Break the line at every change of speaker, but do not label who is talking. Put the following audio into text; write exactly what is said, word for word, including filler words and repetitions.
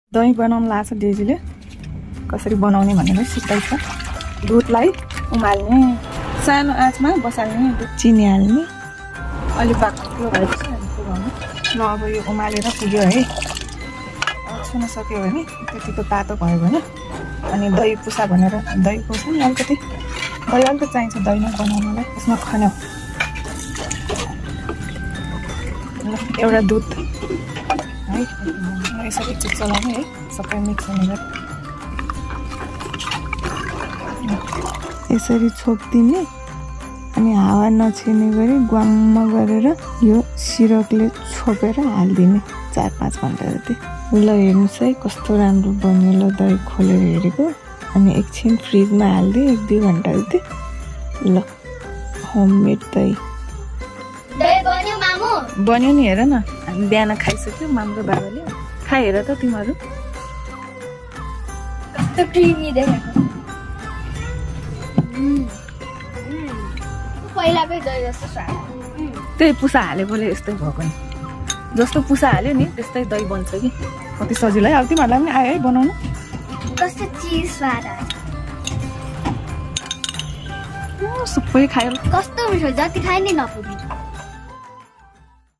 दही बनाउन लाग्छ डेजीले कसरी बनाउने भनेर सिकाउँछ। दुधलाई उमाल्ने सानो आँचमा बसाल्ने दुध चिनी हाल्ने अलि बाक्लो भएपछि हाल्नु गर्नु ल। अब यो उमालेर पुग्यो है छुन सक्यो भने त्यतिको तातो भयो भने अनि दही पुसा भनेर दही पुसा नि अलिकति दही अलिकति चाहिन्छ दहीमा बनाउनलाई यसमा खन्यो एउटा दुध है यसरी चलाउने है सबै मिक्स हुने यसरी छोपिदिने अनि हावा नछिर्ने गरी ग्वाम्म गरेर यो सिरकले छोपेर हालिदिने चार पाँच घन्टा जति। ल हेर्नुहोस् है कस्तो राम्रो बन्यो। ल दही खोलेर हेरेको अनि एकछिन फ्रिजमा हालिदिएँ एक दुई घन्टा जति। ल होममेड दही बन्यो नि हेर न। हामी बिहान खाइसक्यो माम्रो बाबाले। खाइ हेर त तिमीहरू
कस्तो क्रिमी देखेको। पहिलाकै दही जस्तो स्वाद।
त्यही पुसा हालेकोले यस्तै भएको नि। जस्तो पुसा हाल्यो नि त्यस्तै दही बन्छ कि कति सजिलो है। अब तिमीहरूलाई पनि आयो है बनाउनु।
कस्तो चिज स्वाद
सबै खायो।
कस्तो मिठो जति खाए नि नपुग्ने।